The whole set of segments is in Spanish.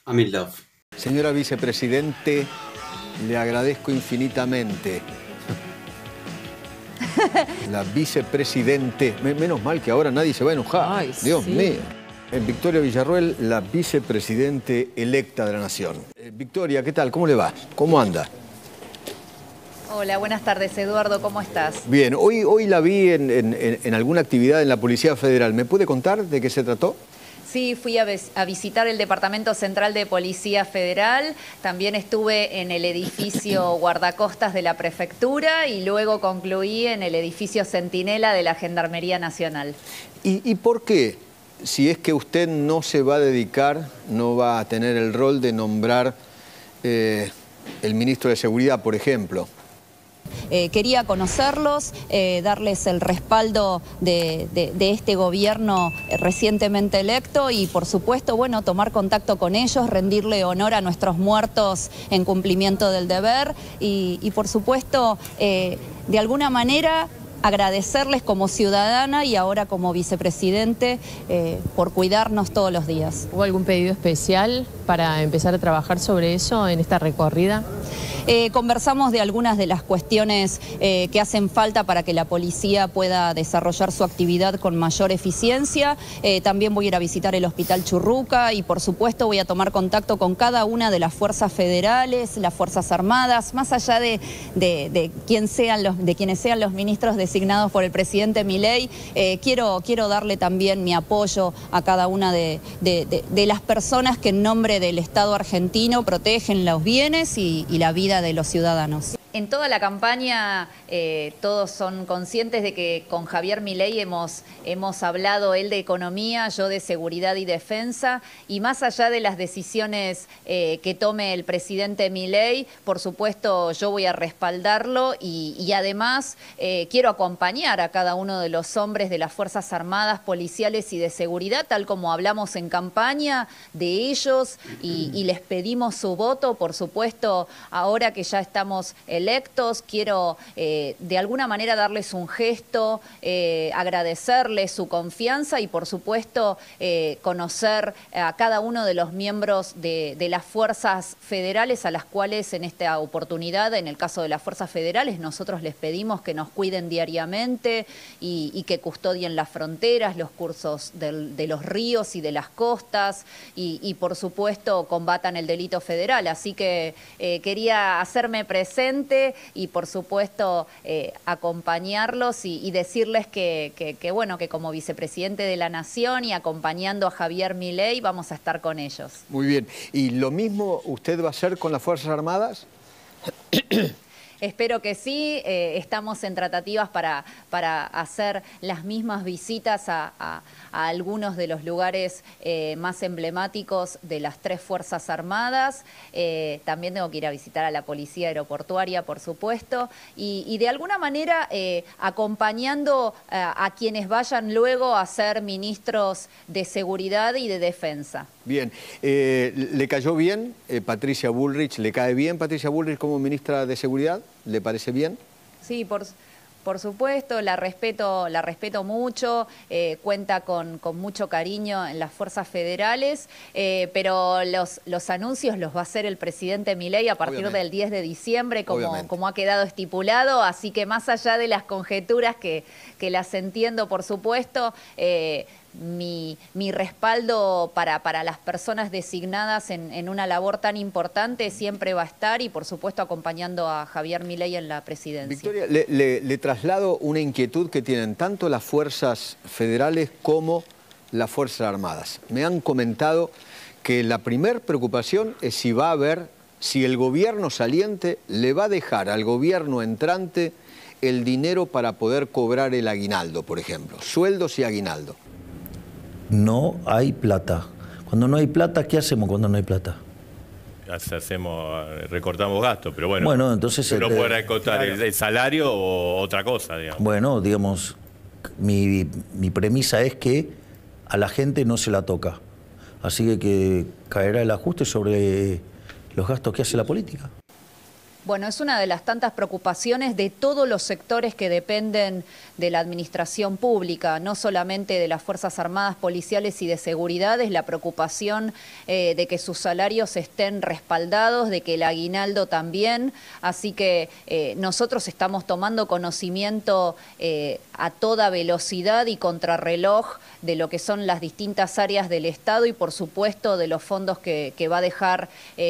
I'm in love. Señora vicepresidente, le agradezco infinitamente. La vicepresidente. Menos mal que ahora nadie se va a enojar. Ay, Dios sí. mío. Victoria Villarroel, la vicepresidente electa de la Nación. Victoria, ¿qué tal? ¿Cómo le va? ¿Cómo anda? Hola, buenas tardes, Eduardo, ¿cómo estás? Bien, hoy la vi en alguna actividad en la Policía Federal. ¿Me puede contar de qué se trató? Sí, fui a visitar el Departamento Central de Policía Federal, también estuve en el edificio guardacostas de la Prefectura y luego concluí en el edificio Centinela de la Gendarmería Nacional. ¿Y por qué, si es que usted no se va a dedicar, no va a tener el rol de nombrar el ministro de Seguridad, por ejemplo? Quería conocerlos, darles el respaldo de este gobierno recientemente electo y, por supuesto, bueno, tomar contacto con ellos, rendirle honor a nuestros muertos en cumplimiento del deber y por supuesto, de alguna manera, agradecerles como ciudadana y ahora como vicepresidente por cuidarnos todos los días. ¿Hubo algún pedido especial para empezar a trabajar sobre eso en esta recorrida? Conversamos de algunas de las cuestiones que hacen falta para que la policía pueda desarrollar su actividad con mayor eficiencia. También voy a ir a visitar el Hospital Churruca y por supuesto voy a tomar contacto con cada una de las fuerzas federales, las Fuerzas Armadas, más allá de quienes sean los ministros designados por el presidente Milei. Quiero darle también mi apoyo a cada una de las personas que en nombre del Estado argentino protegen los bienes y la vida de los ciudadanos. En toda la campaña todos son conscientes de que con Javier Milei hemos hablado él de economía, yo de seguridad y defensa, y más allá de las decisiones que tome el presidente Milei, por supuesto yo voy a respaldarlo y además quiero acompañar a cada uno de los hombres de las Fuerzas Armadas, policiales y de seguridad, tal como hablamos en campaña de ellos y les pedimos su voto, por supuesto, ahora que ya estamos electos, quiero de alguna manera darles un gesto, agradecerles su confianza y por supuesto conocer a cada uno de los miembros de las fuerzas federales a las cuales en esta oportunidad, en el caso de las fuerzas federales, nosotros les pedimos que nos cuiden diariamente y que custodien las fronteras, los cursos de los ríos y de las costas y por supuesto combatan el delito federal. Así que quería hacerme presente y por supuesto acompañarlos y decirles que bueno, que como vicepresidente de la Nación y acompañando a Javier Milei vamos a estar con ellos. Muy bien. ¿Y lo mismo usted va a hacer con las Fuerzas Armadas? Espero que sí, estamos en tratativas para hacer las mismas visitas a algunos de los lugares más emblemáticos de las tres Fuerzas Armadas. También tengo que ir a visitar a la Policía Aeroportuaria, por supuesto, y de alguna manera acompañando a quienes vayan luego a ser ministros de Seguridad y de Defensa. Bien. ¿Le cayó bien Patricia Bullrich? ¿Le cae bien Patricia Bullrich como ministra de Seguridad? ¿Le parece bien? Sí, por supuesto, la respeto mucho, cuenta con mucho cariño en las fuerzas federales, pero los anuncios los va a hacer el presidente Milei a partir del 10 de diciembre, como ha quedado estipulado, así que más allá de las conjeturas que las entiendo, por supuesto, mi respaldo para las personas designadas en una labor tan importante siempre va a estar y por supuesto acompañando a Javier Milei en la presidencia. Victoria, le traslado una inquietud que tienen tanto las fuerzas federales como las Fuerzas Armadas. Me han comentado que la primer preocupación es si el gobierno saliente le va a dejar al gobierno entrante el dinero para poder cobrar el aguinaldo, por ejemplo, sueldos y aguinaldo. No hay plata. Cuando no hay plata, ¿qué hacemos cuando no hay plata? Recortamos gastos, pero bueno. Bueno, entonces no puede recortar el salario o otra cosa, digamos. Bueno, digamos, mi premisa es que a la gente no se la toca. Así que caerá el ajuste sobre los gastos que hace la política. Bueno, es una de las tantas preocupaciones de todos los sectores que dependen de la administración pública, no solamente de las Fuerzas Armadas, policiales y de seguridad, es la preocupación de que sus salarios estén respaldados, de que el aguinaldo también, así que nosotros estamos tomando conocimiento a toda velocidad y contrarreloj de lo que son las distintas áreas del Estado y por supuesto de los fondos que va a dejar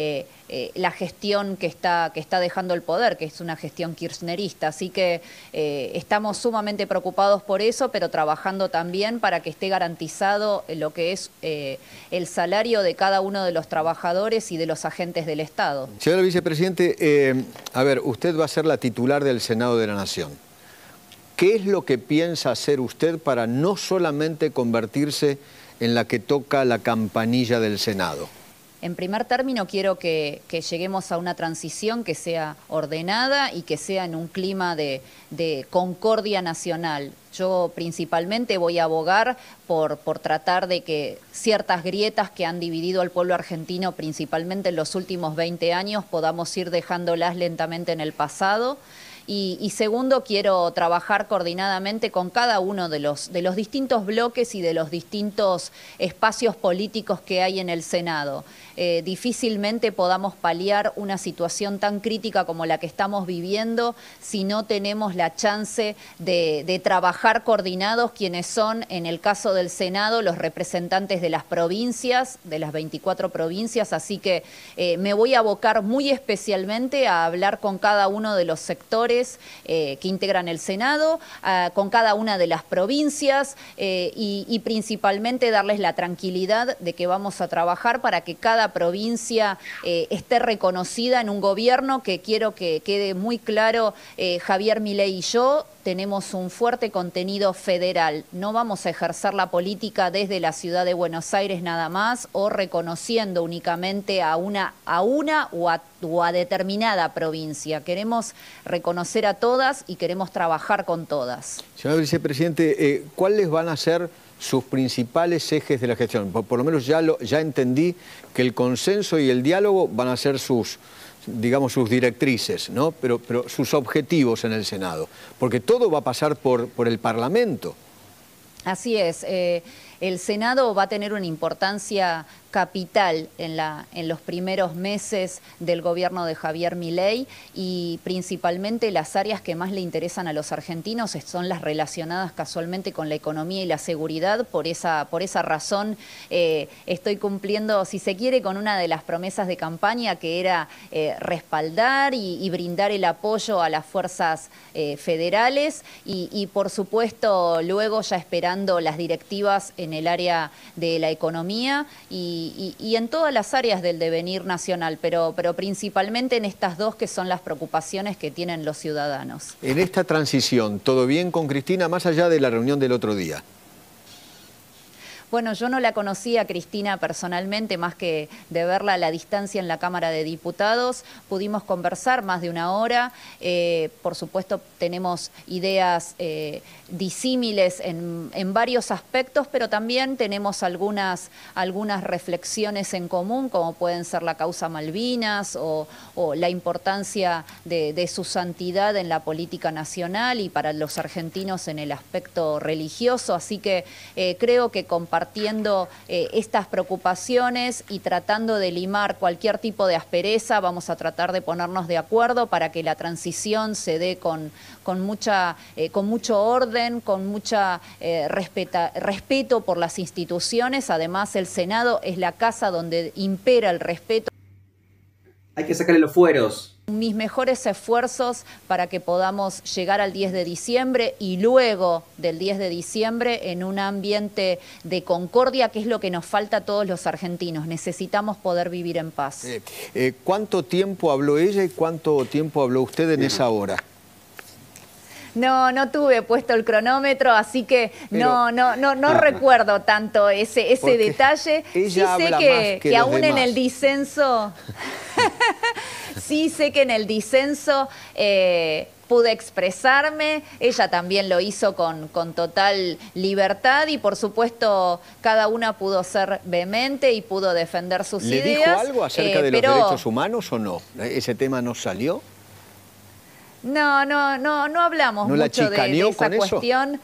la gestión que está dejando el poder, que es una gestión kirchnerista. Así que estamos sumamente preocupados por eso, pero trabajando también para que esté garantizado lo que es el salario de cada uno de los trabajadores y de los agentes del Estado. Señora Vicepresidente, a ver, usted va a ser la titular del Senado de la Nación. ¿Qué es lo que piensa hacer usted para no solamente convertirse en la que toca la campanilla del Senado? En primer término, quiero que lleguemos a una transición que sea ordenada y que sea en un clima de concordia nacional. Yo principalmente voy a abogar por tratar de que ciertas grietas que han dividido al pueblo argentino, principalmente en los últimos 20 años, podamos ir dejándolas lentamente en el pasado. Y segundo, quiero trabajar coordinadamente con cada uno de los distintos bloques y de los distintos espacios políticos que hay en el Senado. Difícilmente podamos paliar una situación tan crítica como la que estamos viviendo si no tenemos la chance de trabajar coordinados, quienes son, en el caso del Senado, los representantes de las provincias, de las 24 provincias. Así que me voy a abocar muy especialmente a hablar con cada uno de los sectores que integran el Senado, con cada una de las provincias y principalmente darles la tranquilidad de que vamos a trabajar para que cada provincia esté reconocida en un gobierno que quiero que quede muy claro. Javier Milei y yo tenemos un fuerte contenido federal. No vamos a ejercer la política desde la ciudad de Buenos Aires nada más o reconociendo únicamente a una o a determinada provincia. Queremos reconocer a todas y queremos trabajar con todas. Señor Vicepresidente, ¿cuáles van a ser sus principales ejes de la gestión? Por lo menos ya entendí que el consenso y el diálogo van a ser sus directrices, ¿no? Pero sus objetivos en el Senado, porque todo va a pasar por el Parlamento. Así es. El Senado va a tener una importancia capital en los primeros meses del gobierno de Javier Milei y principalmente las áreas que más le interesan a los argentinos son las relacionadas casualmente con la economía y la seguridad. Por esa razón estoy cumpliendo, si se quiere, con una de las promesas de campaña, que era respaldar y brindar el apoyo a las fuerzas federales y por supuesto luego ya esperando las directivas en el área de la economía y en todas las áreas del devenir nacional, pero principalmente en estas dos que son las preocupaciones que tienen los ciudadanos. En esta transición, ¿todo bien con Cristina, más allá de la reunión del otro día? Bueno, yo no la conocía a Cristina personalmente, más que de verla a la distancia en la Cámara de Diputados. Pudimos conversar más de una hora. Por supuesto, tenemos ideas disímiles en varios aspectos, pero también tenemos algunas reflexiones en común, como pueden ser la causa Malvinas o la importancia de su santidad en la política nacional y para los argentinos en el aspecto religioso. Así que creo que compartiendo estas preocupaciones y tratando de limar cualquier tipo de aspereza, vamos a tratar de ponernos de acuerdo para que la transición se dé con mucho orden, con mucha respeto por las instituciones. Además, el Senado es la casa donde impera el respeto. Hay que sacarle los fueros. Mis mejores esfuerzos para que podamos llegar al 10 de diciembre y luego del 10 de diciembre en un ambiente de concordia, que es lo que nos falta a todos los argentinos. Necesitamos poder vivir en paz. ¿Cuánto tiempo habló ella y cuánto tiempo habló usted en esa hora? No tuve puesto el cronómetro, así que no recuerdo tanto ese detalle. Sí sé que aún en el disenso, sí sé que en el disenso pude expresarme, ella también lo hizo con total libertad y por supuesto cada una pudo ser vehemente y pudo defender sus ideas. ¿Le dijo algo acerca de los derechos humanos o no? ¿Ese tema no salió? No hablamos ¿No la mucho de chicaneó esa con eso? cuestión.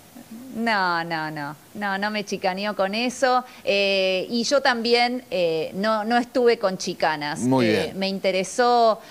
No me chicaneó con eso. Y yo también no estuve con chicanas. Muy bien. Me interesó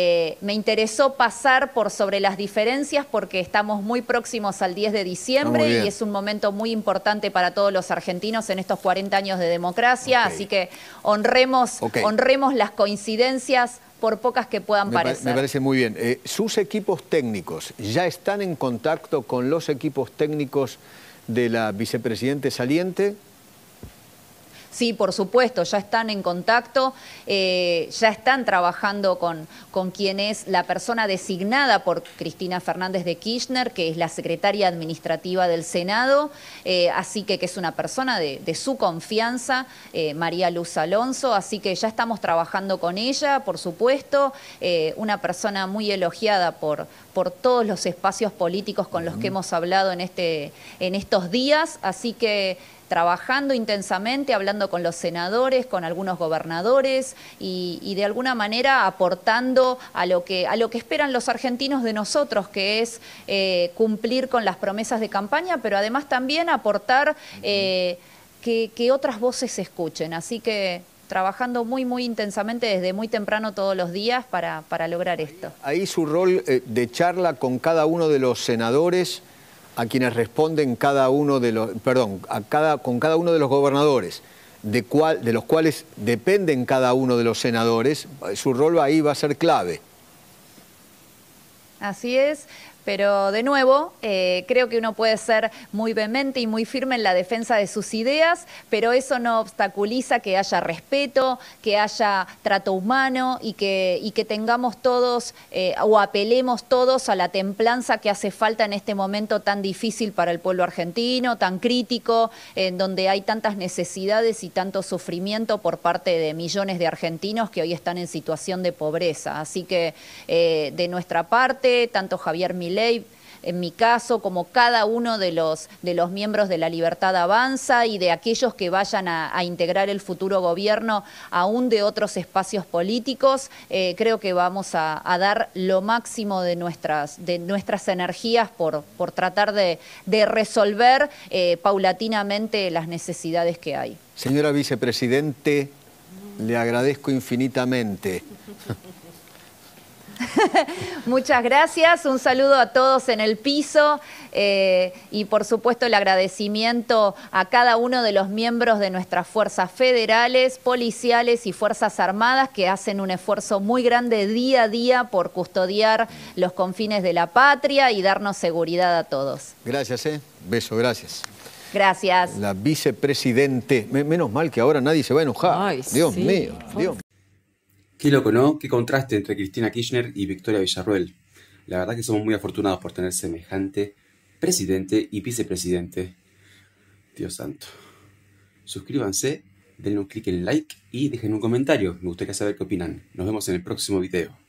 pasar por sobre las diferencias porque estamos muy próximos al 10 de diciembre y es un momento muy importante para todos los argentinos en estos 40 años de democracia. Okay. Así que honremos las coincidencias por pocas que puedan parecer. Me parece muy bien. ¿Sus equipos técnicos ya están en contacto con los equipos técnicos de la vicepresidente saliente? Sí, por supuesto, ya están en contacto, ya están trabajando con quien es la persona designada por Cristina Fernández de Kirchner, que es la secretaria administrativa del Senado, así que es una persona de su confianza, María Luz Alonso, así que ya estamos trabajando con ella, por supuesto, una persona muy elogiada por todos los espacios políticos con los que hemos hablado en estos días, así que trabajando intensamente, hablando con los senadores, con algunos gobernadores y de alguna manera aportando a lo que esperan los argentinos de nosotros, que es cumplir con las promesas de campaña, pero además también aportar que otras voces se escuchen. Así que trabajando muy intensamente desde muy temprano todos los días para lograr esto. Ahí su rol de charla con cada uno de los senadores, a quienes responden cada uno de los, con cada uno de los gobernadores, de los cuales dependen cada uno de los senadores, su rol ahí va a ser clave. Así es. Pero de nuevo, creo que uno puede ser muy vehemente y muy firme en la defensa de sus ideas, pero eso no obstaculiza que haya respeto, que haya trato humano y que tengamos todos o apelemos todos a la templanza que hace falta en este momento tan difícil para el pueblo argentino, tan crítico, en donde hay tantas necesidades y tanto sufrimiento por parte de millones de argentinos que hoy están en situación de pobreza. Así que de nuestra parte, tanto Javier Milei, en mi caso, como cada uno de los miembros de La Libertad Avanza y de aquellos que vayan a integrar el futuro gobierno aún de otros espacios políticos, creo que vamos a dar lo máximo de nuestras energías por tratar de resolver paulatinamente las necesidades que hay. Señora vicepresidente, le agradezco infinitamente. Muchas gracias, un saludo a todos en el piso y por supuesto el agradecimiento a cada uno de los miembros de nuestras fuerzas federales, policiales y fuerzas armadas que hacen un esfuerzo muy grande día a día por custodiar los confines de la patria y darnos seguridad a todos. Gracias, beso, gracias. Gracias. La vicepresidente, menos mal que ahora nadie se va a enojar. Ay, Dios sí. mío, Dios. Qué loco, ¿no? Qué contraste entre Cristina Kirchner y Victoria Villarroel. La verdad que somos muy afortunados por tener semejante presidente y vicepresidente. Dios santo. Suscríbanse, denle un clic en like y dejen un comentario. Me gustaría saber qué opinan. Nos vemos en el próximo video.